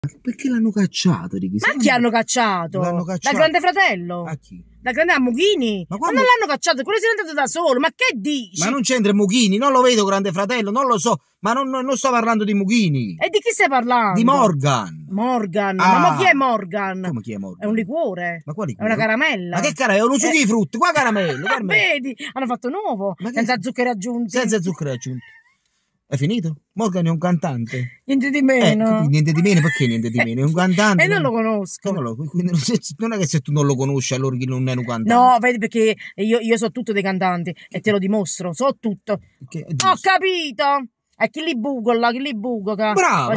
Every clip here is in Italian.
Perché l'hanno cacciato? Ma chi hanno cacciato? L'hanno cacciato. Da Grande Fratello? A chi? Da Grande Mughini? Ma Ma non l'hanno cacciato, quello si è andato da solo, ma che dici? Ma non c'entra Mughini, non lo vedo Grande Fratello, non lo so, ma non sto parlando di Mughini. E di chi stai parlando? Di Morgan. Morgan? Ah. Ma chi è Morgan? Come chi è Morgan? È un liquore. Ma quale È una caramella. Ma che caramella? È uno succo di frutta, qua caramello. Vedi, hanno fatto nuovo, senza zuccheri aggiunti. Senza zuccheri aggiunti. È finito? Morgan è un cantante. Niente di meno. Niente di meno, perché niente di meno? È un cantante. E non lo conosco. Quindi non è che se tu non lo conosci allora chi non è un cantante. No, vedi, perché io so tutto dei cantanti e te lo dimostro, so tutto. Ho capito. E chi li buco là, chi li buco? Bravo,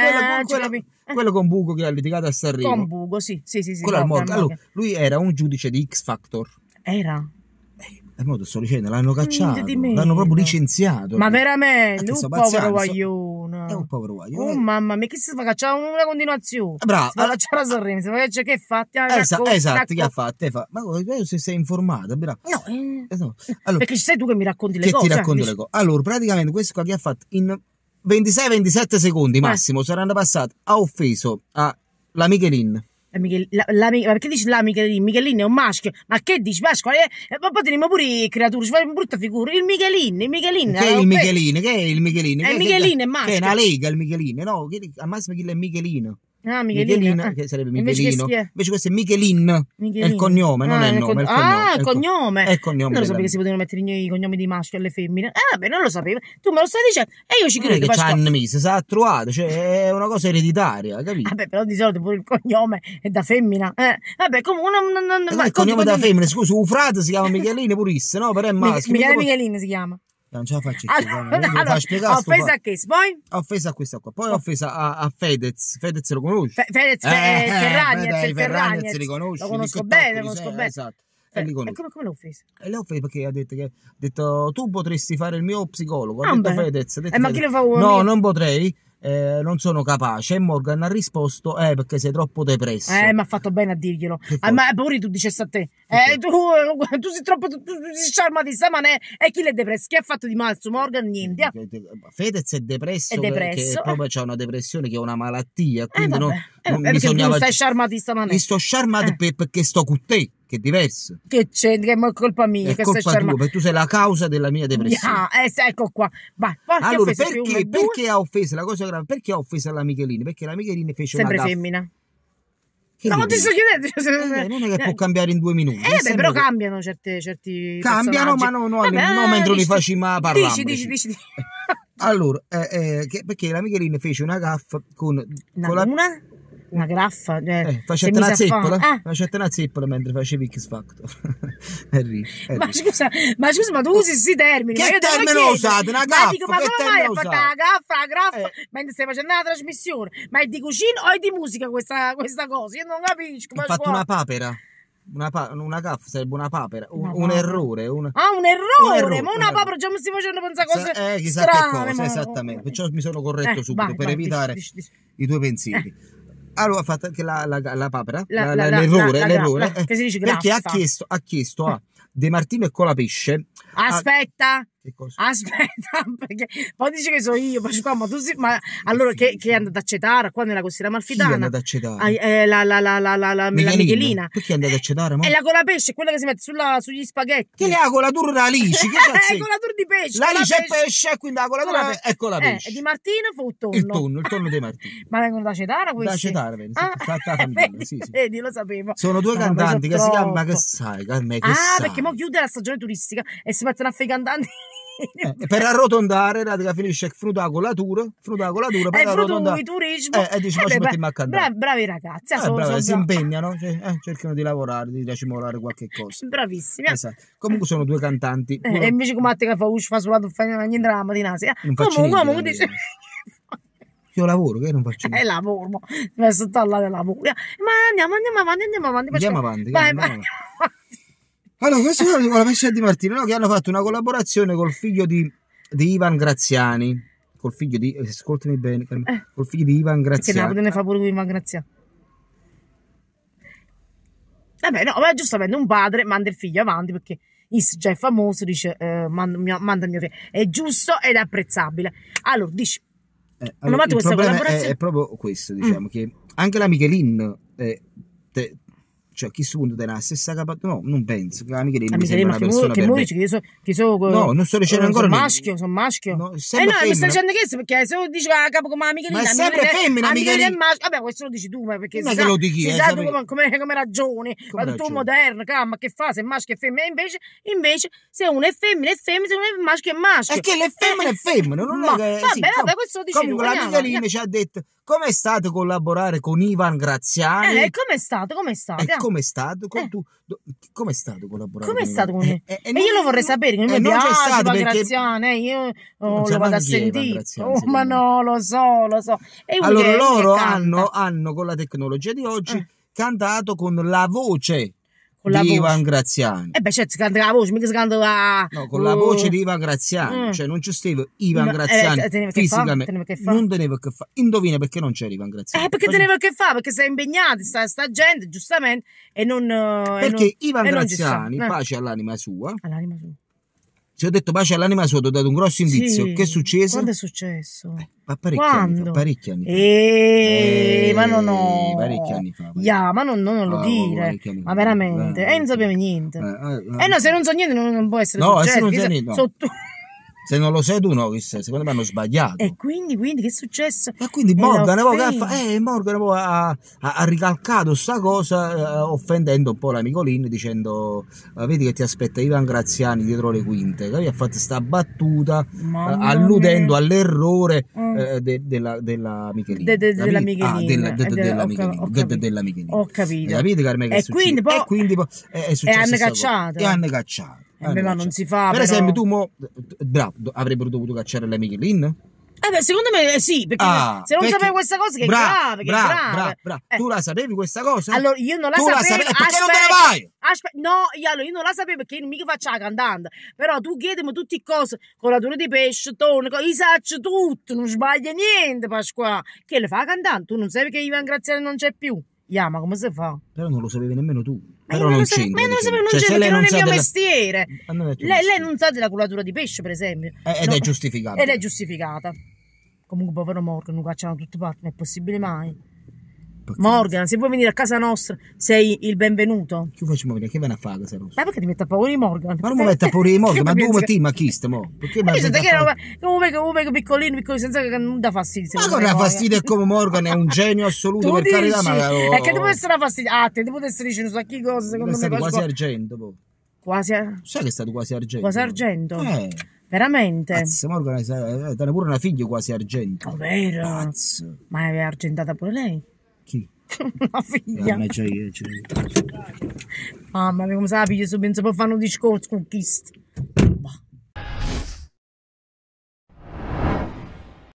quello con Buco che ha litigato a Sanremo. Con Buco, sì. Quello al Morgan. Allora, lui era un giudice di X Factor. Era? Mo sto dicendo, l'hanno cacciato, l'hanno proprio licenziato. Ma veramente, un povero guaglione. È un povero guaglione. Oh mamma mia, che si fa cacciare una continuazione? Bravo. Si fa cacciare a Sanremo, si fa cacciare che fatti? Esatto, che ha fatto? Ma se sei informata, bravo. No, allora, perché sei tu che mi racconti le cose. Che ti racconto le cose. Allora, praticamente questo qua che ha fatto in 26-27 secondi massimo saranno passati, ha offeso la Michelin. Ma perché dici la Michelin? Michelin è un maschio. Ma che dici? Ma poi teniamo pure creature, ci fai una brutta figura. Il Michelin. Che è il Michelin? Che è il Michelin? È il Michelin, è maschio. Che è una lega il Michelin, no? Al massimo chi è Michelino. Ah, Michelin. Che sarebbe Michelino. Invece questo è Michelin. È il cognome, non è il nome. Il cognome. È il cognome. Non lo sapevo che si potevano mettere i cognomi di maschio alle femmine. Vabbè, non lo sapevo. Tu me lo stai dicendo e io ci credo. Che c'hanno messo, si è trovato, cioè è una cosa ereditaria, capito? Vabbè, però di solito pure il cognome è da femmina. Vabbè, comunque il cognome da femmina, scusa, un frate si chiama Michelino purisse, no? Però è maschio. Michelin si chiama. Non ce la faccio allora, offesa a che? Poi? Offesa a questa qua. Poi offesa a Fedez. Fedez lo conosci? Fedez Ferragnez li conosci? Lo conosco bene, Esatto. E come l'ho offesa? E l'ho offesa perché ha detto tu potresti fare il mio psicologo. Ha detto Fedez. Ma chi lo fa No, non potrei. Non sono capace. E Morgan ha risposto perché sei troppo depresso. Ma ha fatto bene a dirglielo. Ma pure tu dicesti a te tu sei troppo tu sei sciarmatista, ma e chi l'è depresso? Chi ha fatto di male su Morgan? Niente. Fedez è depresso perché proprio c'ha una depressione che è una malattia, quindi non bisognava. Tu stai sciarmatista, ma mi sto sciarmato perché sto con te, che è diverso. Che c'è? Che è colpa mia, è colpa tua, perché tu sei la causa della mia depressione. Ecco qua. Vai, allora, perché ha offeso la cosa grave? Perché ha offeso la Michelini? Perché la Michelini fece sempre una gaffa. Femmina. No, ti sto chiedendo. Non è che può cambiare in 2 minuti. Però cambiano certi cambiano, ma non mentre li facciamo parlare. Dici. Allora, perché la Michelini fece una gaffa con una graffa, facette una zeppola mentre facevi X Factor. Ma scusa, ma tu usi questi termini? Che termine ho usato? Una gaffa? Ma come mai hai fatto la gaffa mentre stai facendo la trasmissione? Ma è di cucina o è di musica questa cosa? Io non capisco. Ho fatto una papera. Una gaffa sarebbe una papera, un errore. Un errore? Ma una papera già mi stai facendo pensare cose chissà strane, che cosa, esattamente. Perciò mi sono corretto subito per evitare i tuoi pensieri. Allora ha fatto anche la papera, l'errore, che si dice perché ha chiesto a De Martino e Colapesce. Aspetta, che cosa? Aspetta, perché poi dice che so io, ma tu ma allora che è andata a Cetara, qua nella costiera amalfitana? Chi è andata a Cetara? La Michelina. Perché è andata a Cetara? E la Colapesce, quella che si mette sugli spaghetti. Che le ha colatura da Alice? Che cazzo? Colatura di pesce. La Alice è pesce, e quindi la colatura è Colapesce. E di Martino fu il tonno. Il tonno di Martino. Ma vengono da Cetara questi? Da Cetara, vedi, sì. Vedi, lo sapevo. Sono 2 cantanti che si chiamano, ma che sai, Carme, che sai? Perché mo chiude la stagione turistica e si mettono a fare i cantanti. Per arrotondare, pratica finisce fruta la colatura per arrotondare i turismo e dici ma ci mettiamo a cantare. Bravi ragazzi, si impegnano, cercano di lavorare, di racimolare qualche cosa. Bravissimi. Esatto. Comunque sono 2 cantanti. E invece come te che fa sulla niente la mattina comunque dice io lavoro, che non faccio niente. Lavoro, mi sto parlando lavoro. Ma andiamo avanti. Vai. Allora, questo è con la Pesce di Martino, no? Che hanno fatto una collaborazione col figlio di Ivan Graziani. Col figlio di, ascoltami bene, col figlio di Ivan Graziani. Che Napoli ne fa pure con Ivan Graziani. Vabbè, no, ma giustamente un padre manda il figlio avanti perché già è famoso, dice manda il mio figlio. È giusto ed apprezzabile. Allora, dici, Hanno fatto il questa problema collaborazione. è proprio questo, diciamo, che anche la Michelin, cioè a questo punto è la stessa capa, no, non penso, che la Michelin mi sembra una persona che per mo me. dici che sono No, non sto dicendo ancora niente. sono maschio. No, No, sempre mi stai femmina. dicendo questo perché se uno dice che capo come la Michelin, Ma è sempre femmina, la Michelin è Michelin. maschio. Vabbè, questo lo dici tu, ma perché Non è che lo dici, si sa tu sapevi. come ragioni, Come ma tu ragioni? moderno, ma che fa se è maschio e femmina? Invece se uno è femmina è femmina, se uno è maschio è maschio. È che le femmine è femmina, non Ma, è che... vabbè, questo lo dici tu. Comunque la Michelin ci ha detto, come è stato collaborare con Ivan Graziani? Com'è stato? Com'è stato? Come è stato? Come è stato collaborare Come è con stato con Ivan? me? E io lo vorrei sapere, che non mi non c'è piace stato Ivan perché... Graziani, io Non lo sai vado a manco chi è Ivan sentire. Graziani, Oh, ma secondo me. no, lo so. E uno Allora che loro canta. hanno con la tecnologia di oggi cantato con la voce Con la di voce. Ivan Graziani. Certo, si canta la voce, mica si canta la... No, con la voce di Ivan Graziani, cioè non c'è stato Ivan Ma- Graziani teneva che fa? fisicamente, Teneva che fa? non teneva che fare. Indovina perché non c'era Ivan Graziani? Perché teneva a che fare? Perché sei impegnato, sta gente, giustamente, e non... Perché Ivan e non ci sta. Graziani, pace all'anima sua, All'anima sua. se ho detto pace all'anima sua, ti ho dato un grosso indizio. Sì. Che è successo? Quando è successo? Ma parecchi anni fa, Quando? parecchi anni fa. Ma no. Parecchi anni fa. Ya, ma non lo dire. parecchi anni fa. Ma veramente. E non sapevo niente. No, se non so niente non può essere No, successo. se non sai niente, no. Sotto... Se non lo sai tu, no, chissà, secondo me hanno sbagliato. E quindi che è successo? E quindi E Morgan, l'offesa. Morgan poi ha ricalcato sta cosa offendendo un po' la Michelin dicendo vedi che ti aspetta Ivan Graziani dietro le quinte, che ha fatto sta battuta Mamma alludendo mia. all'errore della Michelin. Della Michelin. Della Michelin. Ho capito. Capite Carmen, che è E quindi successo? poi... E quindi poi è successo hanno sta cosa. cacciato. E hanno cacciato. ma non si fa, Per però. esempio tu bravo, avrebbero dovuto cacciare la Michelin? Secondo me sì, perché se non sapevo questa cosa che è grave, che è grave. Bravo. Tu la sapevi questa cosa? Allora, io non la Tu sapevo. perché non te ne vai? Allora, io non la sapevo perché io non mica faccio la cantante. Però tu chiedimi tutte cose, colatura di pesce, tonno, io saccio tutto, non sbaglia niente, Pasqua. Che le fa la cantante? Tu non sai che Ivan Graziani non c'è più? Ma come si fa? Però non lo sapevi nemmeno tu. Ma Però io non ma io c'entra. non lo sapevo, non Cioè, c'entra, se perché non è il sa mio della- mestiere. Non è il tuo Lei mestiere. non sa della colatura di pesce, per esempio. Ed è giustificato. Ed è giustificata. Comunque, povero Morgan, non cacciano da tutte parti, non è possibile mai. Perché? Morgan, se vuoi venire a casa nostra, sei il benvenuto. Che facciamo vedere? Che ve ne a fare casa nostra? Ma perché ti metti a paura di Morgan? Ma non mi mette a paura di Morgan, ma tu tu ti ma chi sta mo? Perché mi Ma mette a fare? che piccolino, senza che non dà fastidio. Ma secondo con me, la Morgan. fastidio è come Morgan, è un genio assoluto, Tu per carità, dici? ma... È che tu puoi essere fastidio. Te puoi essere dicendo un sacco di cose, secondo è me. stato quasi Pasqua. argento, po. Quasi. Sai che è stato quasi argento? Quasi argento? Eh. Veramente? Cazzo, Morgan, te ne pure una figlia quasi argento. Oh, vero? Cazzo. Ma è argentata pure lei? Chi? La figlia. C'è io. Mamma mia, come sa la figlia subito, non si può fare un discorso con chi sta.